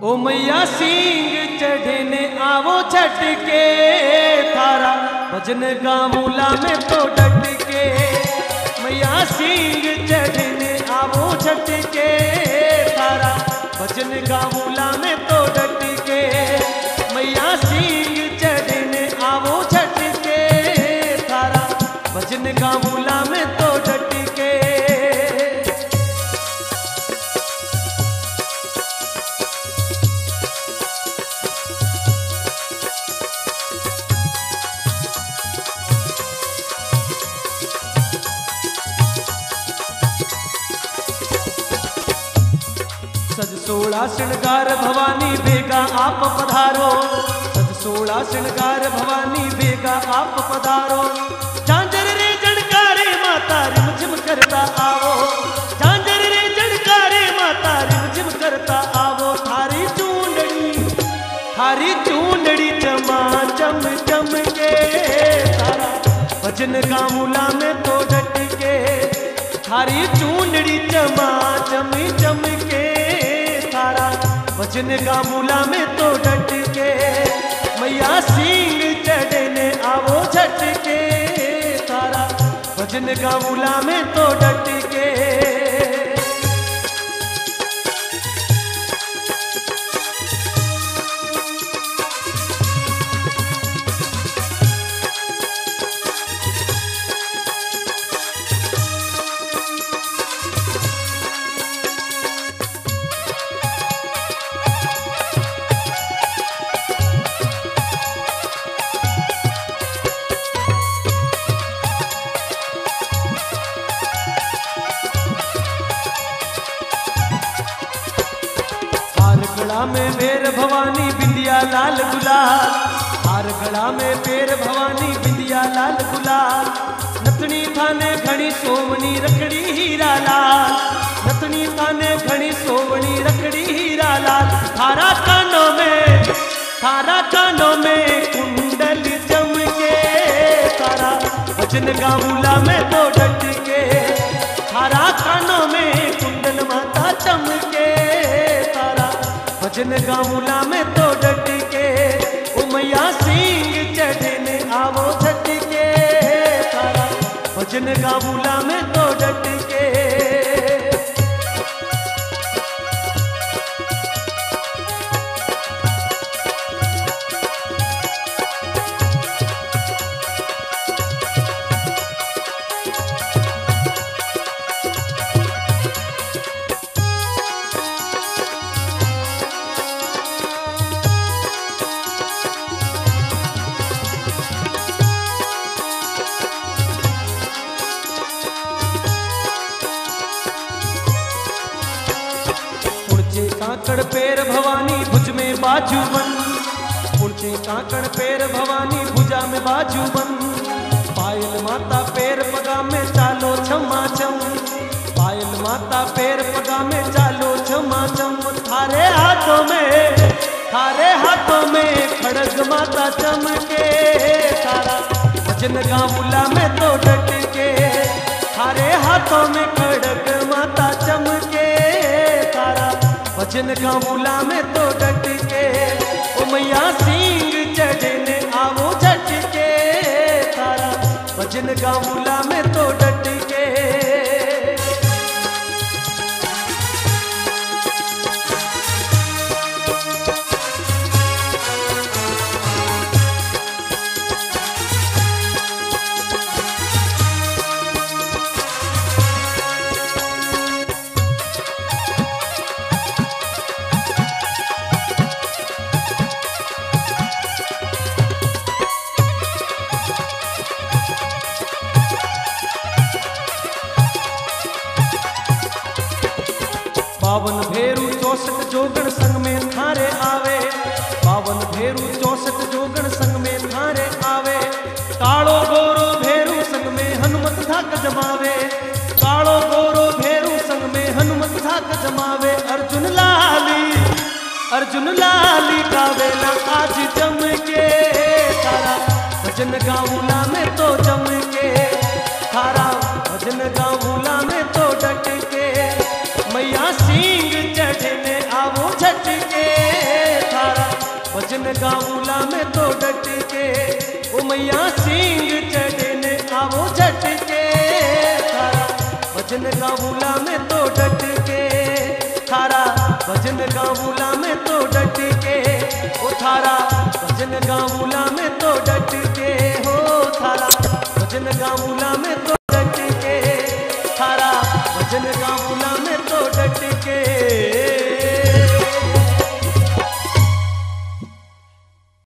ओ मैया सिंह चढ़ने आवो छट के, थारा भजन गामूला में तो डट के। मैया सिंह चढ़ने आवो छट के, थारा भजन गामूला में तो डट के। मैया सिंह चढ़ने आवो छट के, थारा भजन गामूला में तो डट के। सज सोड़ा श्रृंगार भवानी बेगा आप पधारो, सज सोड़ा श्रृंगार भवानी बेगा आप पधारो। झांझर रे झणकारे माता रिम झिम करता आवो, झांझर रे झणकारे माता रिम झिम करता आवो। थारी चूंडड़ी चमा चम चम के, तारा भजन गामूला में तो डट के। थारी चूंडड़ी चमा चम चम के, तारा भजन गामूला में तो डट के। मैया सिंह चढ़ने आवो झट के, तारा भजन गामूला में तो डट के। गला में बेर भवानी बिंदिया लाल गुलाल, हार गला में बेर भवानी बिंदिया लाल गुलाल। नथनी थाने घणी सोवनी रखड़ी हीरा लाल, नथनी थाने घणी सोवनी रखड़ी हीरा लाल। थारा कानों में कुंडल चमके, तारा भजन गामूला में तो डट के। थारा कानों में कुंडल माता चमके, भजन गामूला में तो डट के। ओ मैया सिंह चढ़ने आवो झट के, तारा भजन गामूला में तो डट के। काकड़ पैर भवानी भुज में बाजू बन, ऊंचे काकड़ पैर भवानी भुजा में बाजू बन। पायल माता पैर पगा में चालो छमा छम, पायल माता पैर पगा में चालो छमा छम। थारे हाथों में खड़ग माता चमके, तारा भजन गामूला में तो डट के। थारे हाथों में खड़ग माता चमके, तारा भजन गामूला में तो डट के। ओ मैया सिंह चढ़ने आवो झट के, तारा भजन गामूला में तो डट के। बावन भेरू 64 जोगण संग में थारे आवे, बावन भेरू 64 जोगण संग में थारे आवे। कालो गोरो भेरू संग में हनुमत धाक जमावे, कालो गोरो भेरू संग में हनुमत धाक जमावे। अर्जुन लाली गावेला आज जम के, तारा भजन गामूला में तो जम के। थारा भजन गामूला में तो डट के। मैया सिंह चढ़ने आवो झट के। गाऊला में तो डट के, ओ मैया सिंह चढ़ने आवो झट के, थारा भजन गाऊला में तो डट के, थारा भजन गाऊला में तो डट के, ओ थारा भजन गाऊला में तो डट के, हो थारा भजन गाऊला में तो